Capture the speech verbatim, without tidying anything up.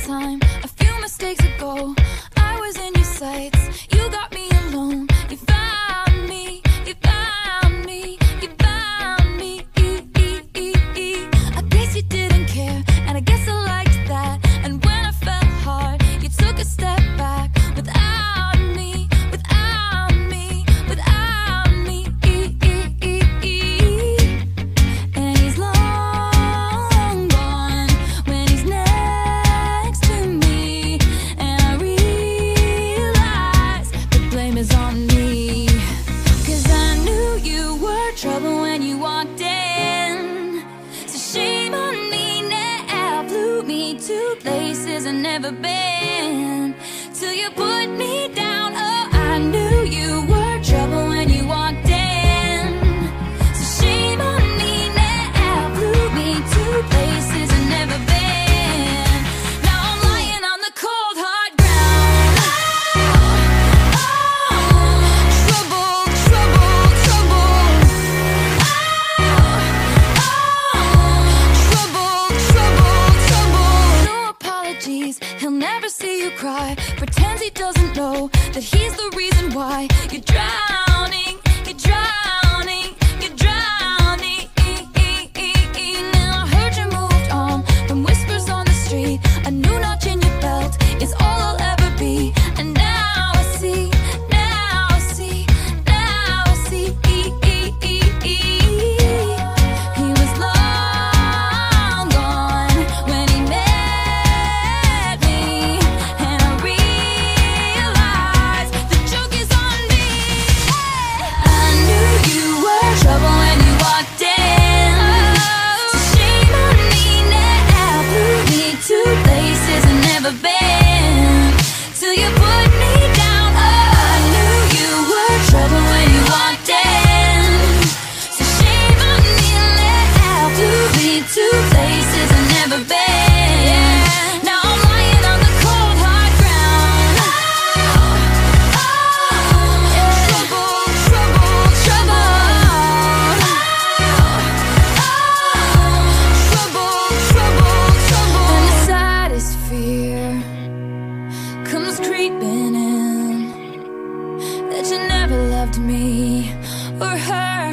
time, a few mistakes ago, I was in your sights. You got me alone. You found me. You found me. You found me. I guess you didn't care, and I guess I liked that. And when I fell hard, you took a step back. Without me, without me, without me. And he's long gone when he's next to me. And I realize the blame is on me. 'Cause I knew you were trouble when you walked in. So shame on me now, blew me to places I've never been. Till you put me down, oh, I knew you were trouble when you walked in. So shame on me now, blew me to places I've never been. Now I'm lying on the cold hard ground. Oh, oh, trouble, trouble, trouble. Oh, oh, trouble, trouble, trouble. No apologies, he'll never see you cry. Pretends he doesn't know that he's the reason why you're drowning, you're drowning, you're drowning. Now I heard you moved on from whispers on the street. A new notch in your belt is all I'll ever be. And now I see, now I see, now I see. He was long gone when he met me. And I realized the joke is on me. I knew you were trouble when you walked in. So shame on me now, blew me to places I've never been. Till you put me down, oh, I knew you were trouble when you walked in. So shame on me now, blew me to places I've never been. Now I'm lying on the cold hard ground. Oh, trouble, trouble, trouble. Trouble, trouble, trouble. And the saddest fear comes creeping in, that you never loved me or her.